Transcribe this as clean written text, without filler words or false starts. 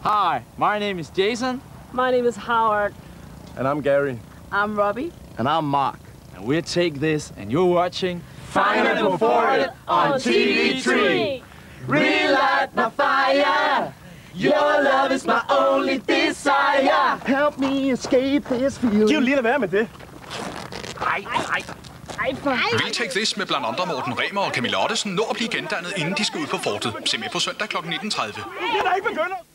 Hi, my name is Jason. My name is Howard. And I'm Gary. I'm Robbie. And I'm Mark. And we're Take This, and you're watching Fangerne på Fortet on TV3. Relight my fire. Your love is my only desire. Help me escape this feeling. Giv lige at være med det. Vil Take This med blandt andre Morten Remer og Camilla Ottesen nå at blive gendannet, inden de skal ud på Fortet. Se med på søndag kl. 19:30. Det er da ikke begyndt.